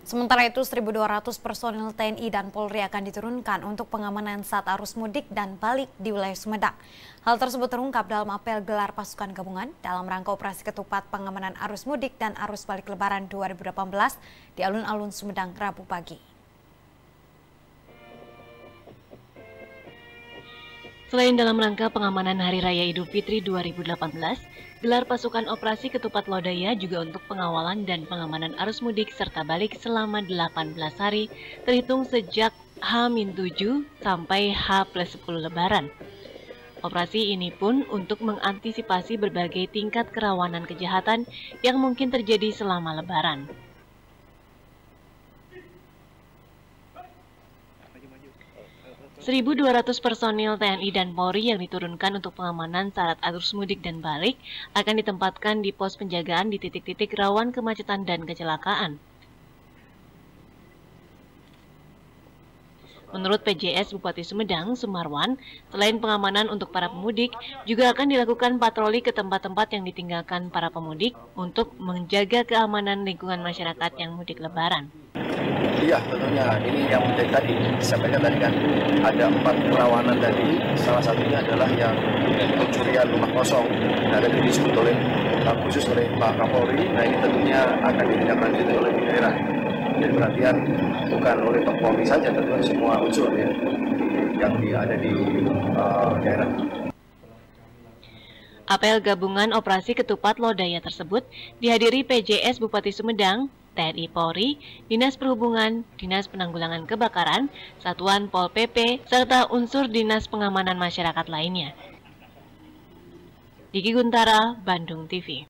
Sementara itu, 1.200 personil TNI dan Polri akan diturunkan untuk pengamanan saat arus mudik dan balik di wilayah Sumedang. Hal tersebut terungkap dalam apel gelar pasukan gabungan dalam rangka operasi ketupat pengamanan arus mudik dan arus balik Lebaran 2018 di alun-alun Sumedang Rabu pagi. Selain dalam rangka pengamanan Hari Raya Idul Fitri 2018, gelar pasukan operasi ketupat lodaya juga untuk pengawalan dan pengamanan arus mudik serta balik selama 18 hari, terhitung sejak H-7 sampai H+10 Lebaran. Operasi ini pun untuk mengantisipasi berbagai tingkat kerawanan kejahatan yang mungkin terjadi selama Lebaran. 1.200 personil TNI dan Polri yang diturunkan untuk pengamanan saat arus mudik dan balik akan ditempatkan di pos penjagaan di titik-titik rawan kemacetan dan kecelakaan. Menurut PJS Bupati Sumedang, Sumarwan, selain pengamanan untuk para pemudik, juga akan dilakukan patroli ke tempat-tempat yang ditinggalkan para pemudik untuk menjaga keamanan lingkungan masyarakat yang mudik Lebaran. Iya, tentunya ini yang menjadi tadi disampaikan tadi kan ada 4 kerawanan tadi, salah satunya adalah yang pencurian rumah kosong. Nah, tadi disebut oleh khusus oleh Pak Kapolri. Nah, ini tentunya akan ditindaklanjuti oleh daerah. Jadi perhatian bukan oleh Pak Polri saja, tentunya semua unsur ya yang ada di daerah. Apel gabungan operasi ketupat lodaya tersebut dihadiri PJS Bupati Sumedang, TNI Polri, Dinas Perhubungan, Dinas Penanggulangan Kebakaran, Satuan Pol PP, serta unsur Dinas Pengamanan Masyarakat lainnya. Diki Guntara, Bandung TV.